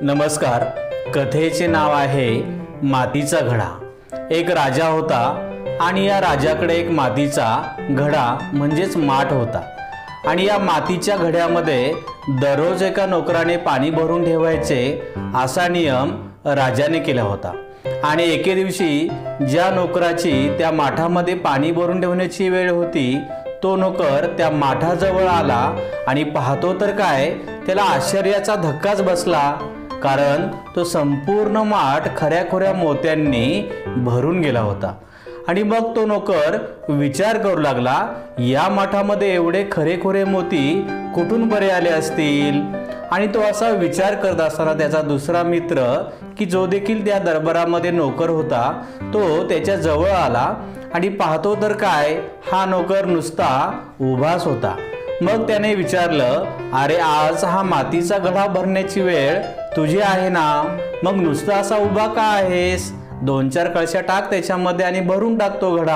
नमस्कार. कथेचे नाव आहे मातीचा घडा. एक राजा होता आणि या राजाकडे एक मातीचा घडा म्हणजेच माठ होता. आणि या मातीच्या घड्यामध्ये दररोज एका नोकराने पाणी भरून ठेवायचे असा नियम राजाने केला होता. आणि एके दिवशी ज्या नोकराची त्या माठामध्ये पाणी भरून ठेवण्याची वेळ होती तो नोकर त्या माठाजवळ आला आणि पाहतो तर काय, त्याला आश्चर्याचा धक्काच बसला. कारण तो संपूर्ण माठ खऱ्याखुऱ्या मोत्यांनी भरून गेला होता. आणि मग तो नोकर विचार करू लागला, या माठामध्ये एवढे खरेखुरे मोती कुठून बरे आले असतील. आणि तो असा विचार करत असताना त्याचा दुसरा मित्र की जो देखील त्या दरबारामध्ये नोकर होता तो त्याच्या जवळ आला आणि पाहतो तर काय, हा नोकर नुसता उभाच होता. मग त्याने विचारलं, अरे आज हा मातीचा घडा भरण्याची वेळ तुझी आहे ना, मग नुसता असा उभा का आहेस? 2-4 कळशा टाक त्याच्यामध्ये आणि भरून टाक तो घडा.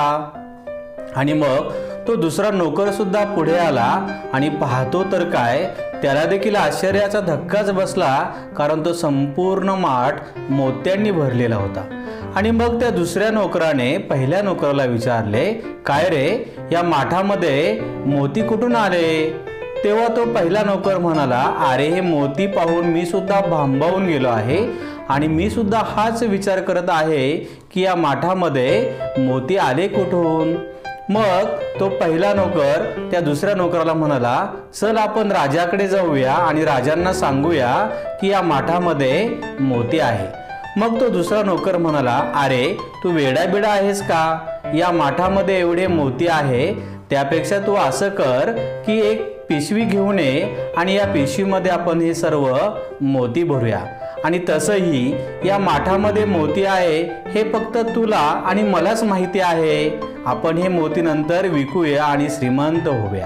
आणि मग तो दुसरा नोकर सुद्धा पुढे आला आणि पाहतो तर काय, त्याला देखील आश्चर्याचा धक्काच बसला. कारण तो संपूर्ण माठ मोत्यांनी भरलेला होता. आणि मग त्या दुसऱ्या नोकराने पहिल्या नोकराला विचारले, काय रे, या माठामध्ये मोती कुठून आले? तेव्हा तो पहिला नोकर म्हणाला, अरे हे मोती पाहून मी सुद्धा भांबावून गेलो आहे आणि मी सुद्धा हाच विचार करत आहे की या माठामध्ये मोती आले कुठून. मग तो पहिला नोकर त्या दुसऱ्या नोकराला म्हणाला, चल आपण राजाकडे जाऊया आणि राजांना सांगूया की या माठामध्ये मोती आहे. मग तो दुसरा नोकर म्हणाला, अरे तू वेडाबिडा आहेस का? या माठामध्ये एवढे मोती आहे, त्यापेक्षा तू असं कर की एक पिशवी घेऊन ये आणि या पिशवीमध्ये आपण हे सर्व मोती भरूया. आणि तसंही या माठामध्ये मोती आहे हे फक्त तुला आणि मलाच माहिती आहे. आपण हे मोती नंतर विकूया आणि श्रीमंत होऊया.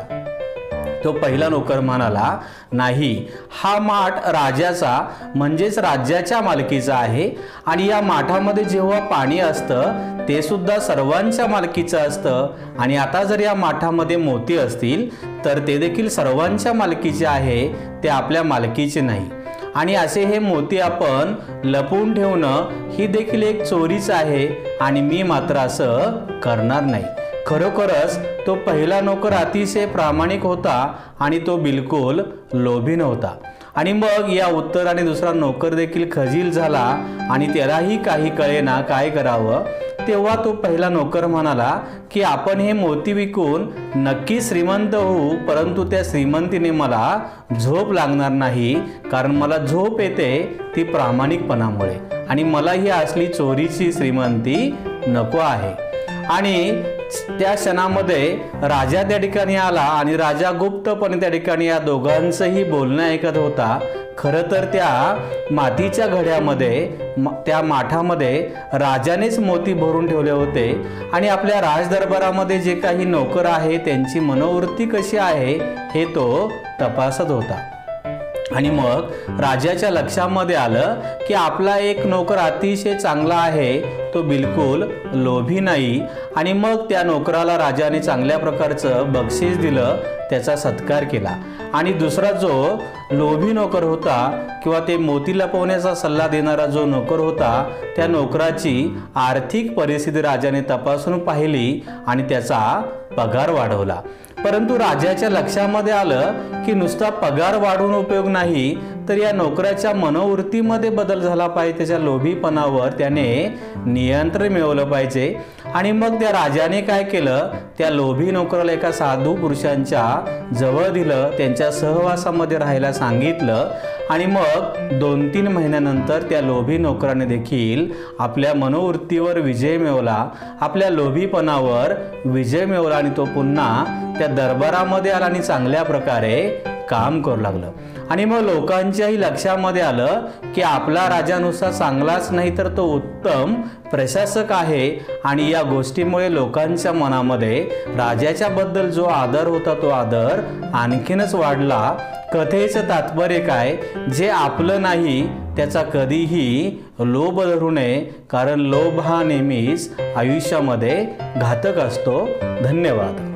तो पहिला नोकर म्हणाला, नाही, हा माठ राजाचा म्हणजेच राज्याच्या मालकीचा आहे आणि या माठामध्ये जेव्हा पाणी असतं ते सुद्धा सर्वांच्या मालकीचं असतं. आणि आता जर या माठामध्ये मोती असतील तर ते देखील सर्वांच्या मालकीचे आहे, ते आपल्या मालकीचे नाही. आणि असे हे मोती आपण लपवून ठेवणं ही देखील एक चोरीच आहे आणि मी मात्र असं करणार नाही. खरोखरच तो पहिला नोकर अतिशय प्रामाणिक होता आणि तो बिलकुल लोभी नव्हता. आणि मग या उत्तराने दुसरा नोकर देखील खजील झाला आणि त्यालाही काही कळेना काय करावं. तेव्हा तो पहिला नोकर म्हणाला की आपण हे मोती विकून नक्की श्रीमंत होऊ, परंतु त्या श्रीमंतीने मला झोप लागणार नाही. कारण मला झोप येते ती प्रामाणिकपणामुळे आणि मला ही असली चोरीची श्रीमंती नको आहे. आणि त्या क्षणामध्ये राजा त्या ठिकाणी आला आणि राजा गुप्तपणे त्या ठिकाणी या दोघांचंही बोलणं ऐकत होता. खरं तर त्या मातीच्या घड्यामध्ये त्या माठामध्ये राजानेच मोती भरून ठेवले होते आणि आपल्या राजदरबारामध्ये जे काही नोकर आहे त्यांची मनोवृत्ती कशी आहे हे तो तपासत होता. आणि मग राजाच्या लक्षामध्ये आलं की आपला एक नोकर अतिशय चांगला आहे, तो बिलकुल लोभी नाही. आणि मग त्या नोकराला राजाने चांगल्या प्रकारचं बक्षीस दिलं, त्याचा सत्कार केला. आणि दुसरा जो लोभी नोकर होता किंवा ते मोती लपवण्याचा सल्ला देणारा जो नोकर होता त्या नोकराची आर्थिक परिस्थिती राजाने तपासून पाहिली आणि त्याचा पगार वाढवला. परंतु राजाच्या लक्षामध्ये आलं की नुसता पगार वाढवून उपयोग नाही, तर या नोकराच्या मनोवृत्तीमध्ये बदल झाला पाहिजे. त्याच्या लोभीपणावर त्याने नियंत्रण मिळवलं पाहिजे. आणि मग त्या राजाने काय केलं, त्या लोभी नोकराला एका साधू पुरुषांच्या जवळ दिलं, त्यांच्या सहवासामध्ये राहायला सांगितलं. आणि मग 2-3 महिन्यानंतर त्या लोभी नोकराने देखील आपल्या मनोवृत्तीवर विजय मिळवला, आपल्या लोभीपणावर विजय मिळवला आणि तो पुन्हा त्या दरबारामध्ये आला आणि चांगल्या प्रकारे काम करू लागलं. आणि मग लोकांच्याही लक्षामध्ये आलं की आपला राजा नुसता चांगलाच नाही तर तो उत्तम प्रशासक आहे. आणि या गोष्टीमुळे लोकांच्या मनामध्ये राजाच्या बद्दल जो आदर होता तो आदर आणखीनच वाढला. कथेचं तात्पर्य काय, जे आपलं नाही त्याचा कधीही लोभ धरू नये, कारण लोभ हा नेहमीच आयुष्यामध्ये घातक असतो. धन्यवाद.